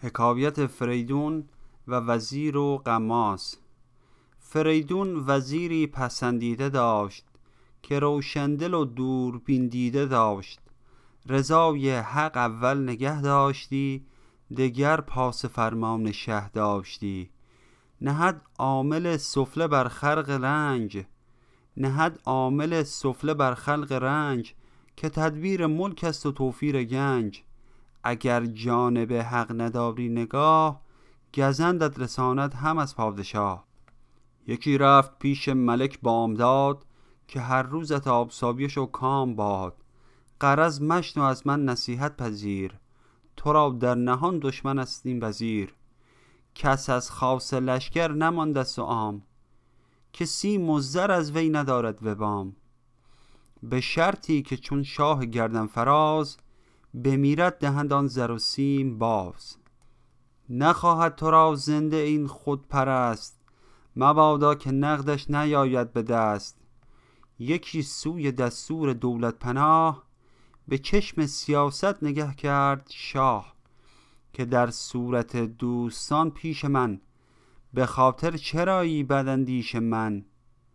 حکایت فریدون و وزیر و غماز. فریدون وزیری پسندیده داشت که روشندل و دوربین دیده داشت. رضای حق اول نگه داشتی، دگر پاس فرمان شه داشتی. نهد عامل سفله بر خلق رنج، نهد عامل سفله بر خلق رنج، که تدبیر ملک است و توفیر گنج. اگر جانب حق نداری نگاه، گزندت رساند هم از پادشاه. یکی رفت پیش ملک بامداد، که هر روزت آبسابیش و کام باد. غرض مشنو از من نصیحت پذیر، تو را در نهان دشمن است این وزیر. کس از خاص لشکر نمانده است و عام، که سیم و زر از وی ندارد وبام. به شرطی که چون شاه گردن فراز، بمیرد دهند آن زر و سیم باز. نخواهد تو را زنده این خود پرست، مبادا که نقدش نیاید به دست. یکی سوی دستور دولت پناه، به چشم سیاست نگه کرد شاه. که در صورت دوستان پیش من، به خاطر چرایی بداندیش من.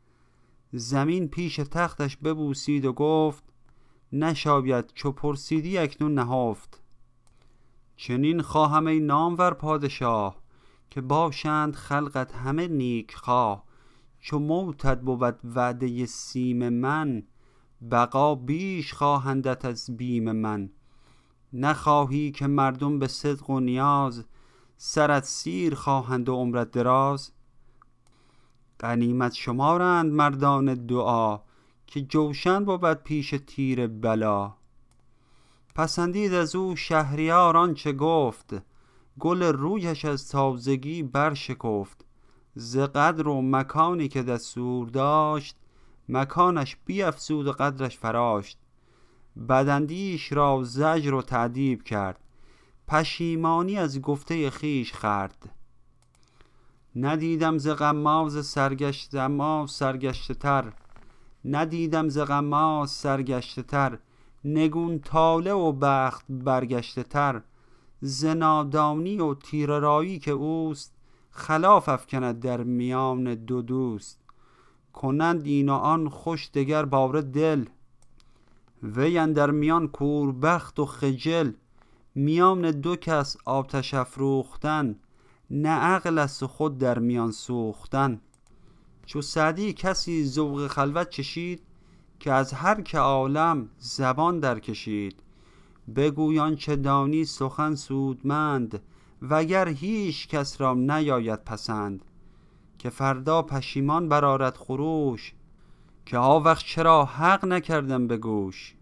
زمین پیش تختش ببوسید و گفت، نشاید چو پرسیدی اکنون نهفت. چنین خواهم ای نامور پادشاه، که باشند خلقت همه نیک خواه. چو موتت بود وعده سیم من، بقا بیش خواهندت از بیم من. نخواهی که مردم به صدق و نیاز، سرت سیر خواهند و عمرت دراز. غنیمت شمارند مردان دعا، که جوشن بود پیش تیر بلا. پسندید از او شهریار آنچه گفت، گل رویش از تازگی برشکفت. ز قدر و مکانی که دستور داشت، مکانش بیفزود و قدرش فراشت. بداندیش را زجر و تأدیب کرد، پشیمانی از گفته خویش خورد. ندیدم ز غماز سرگشته تر، ندیدم ز غماز سرگشته تر. نگون طالع و بخت برگشته تر. ز نادانی و تیره رایی که اوست، خلاف افکند در میان دو دوست. کنند این و آن خوش دگر باره دل، وی اندر میان کوربخت و خجل. میان دو کس آتش افروختن، نه عقل است و خود در میان سوختن. چو سعدی کسی ذوق خلوت چشید، که از هر که عالم زبان در کشید. بگوی آنچه دانی سخن سودمند، وگر هیچ کس را نیاید پسند. که فردا پشیمان برآرد خروش، که آوخ چرا حق نکردم به گوش.